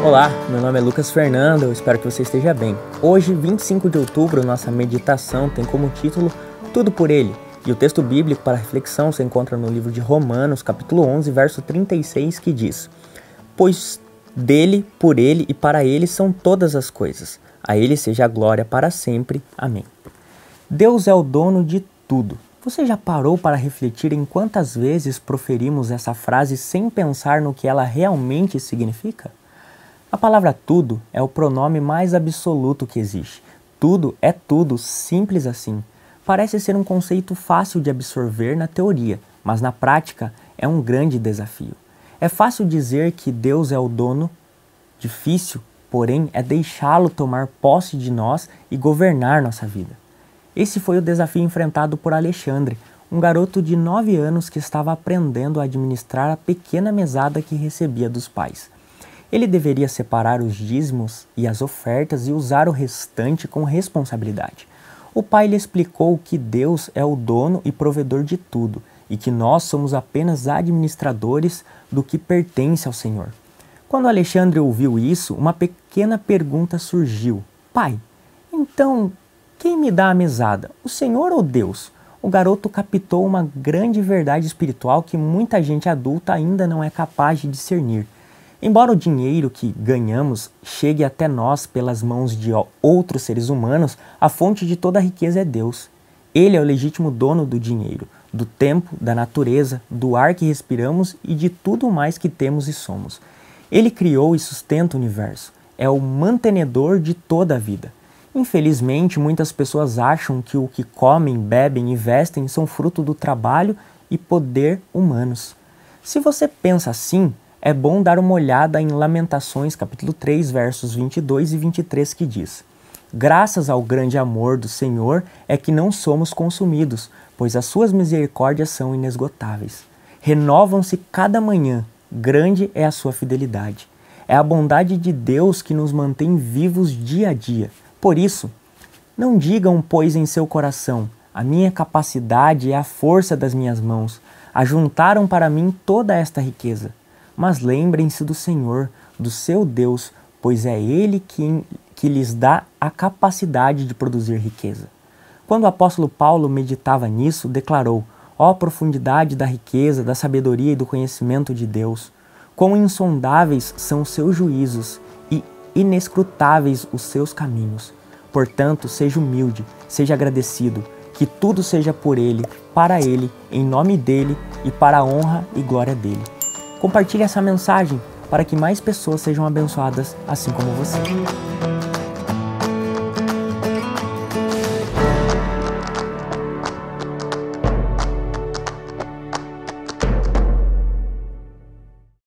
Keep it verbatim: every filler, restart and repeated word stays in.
Olá, meu nome é Lucas Fernando, eu espero que você esteja bem. Hoje, vinte e cinco de outubro, nossa meditação tem como título Tudo por Ele, e o texto bíblico para reflexão se encontra no livro de Romanos, capítulo onze, verso trinta e seis, que diz: Pois dele, por ele e para ele são todas as coisas. A ele seja a glória para sempre. Amém. Deus é o dono de tudo. Você já parou para refletir em quantas vezes proferimos essa frase sem pensar no que ela realmente significa? A palavra tudo é o pronome mais absoluto que existe. Tudo é tudo, simples assim. Parece ser um conceito fácil de absorver na teoria, mas na prática é um grande desafio. É fácil dizer que Deus é o dono, difícil, porém, é deixá-lo tomar posse de nós e governar nossa vida. Esse foi o desafio enfrentado por Alexandre, um garoto de nove anos que estava aprendendo a administrar a pequena mesada que recebia dos pais. Ele deveria separar os dízimos e as ofertas e usar o restante com responsabilidade. O pai lhe explicou que Deus é o dono e provedor de tudo e que nós somos apenas administradores do que pertence ao Senhor. Quando Alexandre ouviu isso, uma pequena pergunta surgiu. Pai, então quem me dá a mesada, o Senhor ou Deus? O garoto captou uma grande verdade espiritual que muita gente adulta ainda não é capaz de discernir. Embora o dinheiro que ganhamos chegue até nós pelas mãos de outros seres humanos, a fonte de toda a riqueza é Deus. Ele é o legítimo dono do dinheiro, do tempo, da natureza, do ar que respiramos e de tudo mais que temos e somos. Ele criou e sustenta o universo. É o mantenedor de toda a vida. Infelizmente, muitas pessoas acham que o que comem, bebem e vestem são fruto do trabalho e poder humanos. Se você pensa assim, é bom dar uma olhada em Lamentações, capítulo três, versos vinte e dois e vinte e três, que diz: Graças ao grande amor do Senhor é que não somos consumidos, pois as suas misericórdias são inesgotáveis. Renovam-se cada manhã, grande é a sua fidelidade. É a bondade de Deus que nos mantém vivos dia a dia. Por isso, não digam, pois, em seu coração: a minha capacidade é a força das minhas mãos. Ajuntaram para mim toda esta riqueza. Mas lembrem-se do Senhor, do seu Deus, pois é Ele que, que lhes dá a capacidade de produzir riqueza. Quando o apóstolo Paulo meditava nisso, declarou: ó profundidade da riqueza, da sabedoria e do conhecimento de Deus! Quão insondáveis são os seus juízos e inescrutáveis os seus caminhos! Portanto, seja humilde, seja agradecido, que tudo seja por Ele, para Ele, em nome dEle e para a honra e glória dEle. Compartilhe essa mensagem para que mais pessoas sejam abençoadas assim como você.